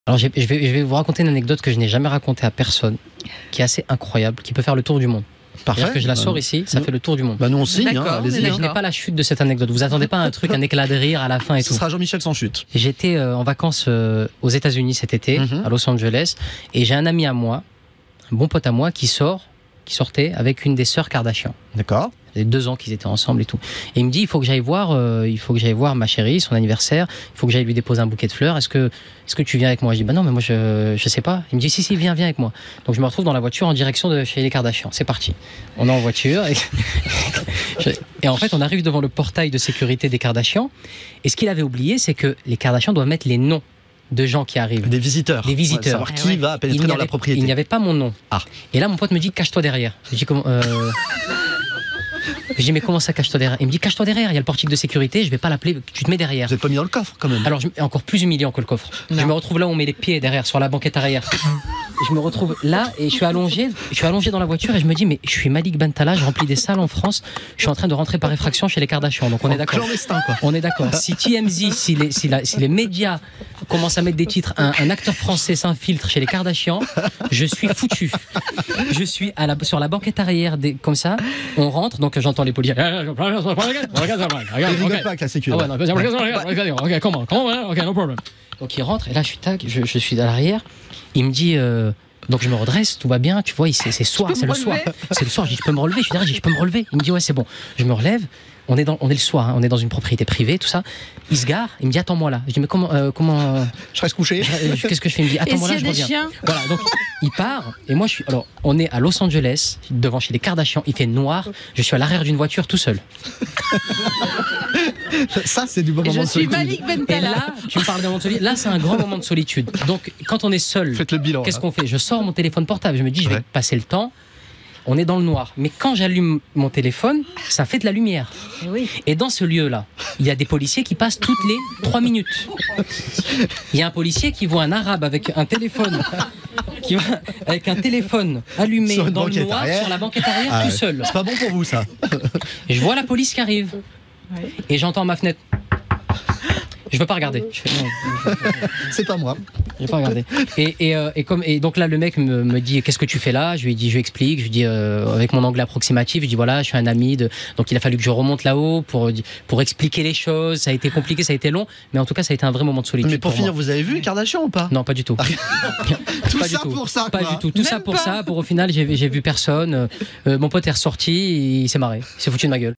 Alors je vais vous raconter une anecdote que je n'ai jamais racontée à personne, qui est assez incroyable, qui peut faire le tour du monde. Parfait. C'est-à-dire que je la sors ici, ça fait le tour du monde. Bah nous on signe, hein, D'accord, allez-y. Mais je n'ai pas la chute de cette anecdote. Vous attendez pas un truc, un éclat de rire à la fin et Ce tout. sera Jean-Michel sans chute. J'étais en vacances aux États-Unis cet été, à Los Angeles, et j'ai un ami à moi, un bon pote à moi, qui sortait avec une des sœurs Kardashian. D'accord. Ça faisait 2 ans qu'ils étaient ensemble et tout. Et il me dit, il faut que j'aille voir ma chérie, son anniversaire. Il faut que j'aille lui déposer un bouquet de fleurs. Est-ce que tu viens avec moi? Je dis, bah non, mais moi je sais pas. Il me dit, si, viens avec moi. Donc je me retrouve dans la voiture en direction de chez les Kardashian. C'est parti. On est en voiture et en fait on arrive devant le portail de sécurité des Kardashian. Et ce qu'il avait oublié, c'est que les Kardashian doivent mettre les noms de gens qui arrivent. Des visiteurs. Des visiteurs. Ouais, savoir qui va pénétrer dans la propriété. Il n'y avait pas mon nom. Ah. Et là, mon pote me dit, cache-toi derrière. Je dis, comment Je dis, mais comment ça, cache-toi derrière? Il me dit, cache-toi derrière, il y a le portique de sécurité, je vais pas l'appeler, tu te mets derrière. Vous n'êtes pas mis dans le coffre quand même. Alors, encore plus humiliant que le coffre. Non. Je me retrouve là où on met les pieds derrière, sur la banquette arrière. Je me retrouve là et je suis allongé dans la voiture et je me dis, mais je suis Malik Bentala, je remplis des salles en France, je suis en train de rentrer par effraction chez les Kardashian. Donc on est d'accord. Clandestin quoi. On est d'accord. Si TMZ, si les médias commencent à mettre des titres, un acteur français s'infiltre chez les Kardashian, je suis foutu. Je suis sur la banquette arrière, comme ça, on rentre, donc j'entends les policiers. Il rigole pas avec la sécurité. Ah ouais, non, ok, comment, ok, no problem. Donc il rentre et là je suis à l'arrière. Il me dit, donc je me redresse, tout va bien, tu vois, c'est soir, c'est le soir. C'est le soir, je dis, je peux me relever, je suis derrière, je dis, je peux me relever. Il me dit, ouais, c'est bon. Je me relève, on est le soir, hein, on est dans une propriété privée, tout ça. Il se gare, il me dit, attends-moi là. Je dis, mais comment Je reste couché. qu'est-ce que je fais? Il me dit, attends-moi là, je reviens. Chiens Voilà, donc il part, et moi alors, on est à Los Angeles, devant chez les Kardashian, il fait noir, je suis à l'arrière d'une voiture tout seul. Ça c'est du bon Et moment je de suis solitude. Malik Et Bentala. là, tu me parles d'un moment de solitude. Là, c'est un grand moment de solitude. Donc, quand on est seul, Faites le bilan. qu'est-ce là. qu'on fait? Je sors mon téléphone portable. Je me dis, je vais Ouais. passer le temps. On est dans le noir. Mais quand j'allume mon téléphone, ça fait de la lumière. Oui. Et dans ce lieu-là, il y a des policiers qui passent toutes les 3 minutes. Il y a un policier qui voit un arabe avec un téléphone, allumé Sur une dans le banquette noir arrière. sur la banquette arrière Ah tout ouais. seul. C'est pas bon pour vous ça. Et je vois la police qui arrive. Ouais. Et j'entends ma fenêtre. Je veux pas regarder. Je fais, non, C'est pas moi. j'ai pas regardé. Et donc là, le mec me dit, qu'est-ce que tu fais là? Je lui explique. Je lui dis, avec mon anglais approximatif, je dis, voilà, je suis un ami donc il a fallu que je remonte là-haut pour expliquer les choses. Ça a été compliqué, ça a été long, mais en tout cas, ça a été un vrai moment de solitude. Mais pour finir, moi. vous avez vu les Kardashian ou pas? Non, pas du tout. Tout Pas du ça tout. pour ça Pas quoi. du tout. Tout Même ça pour pas. ça. Pour au final, j'ai vu personne. Mon pote est ressorti, il s'est marré. Il s'est foutu de ma gueule.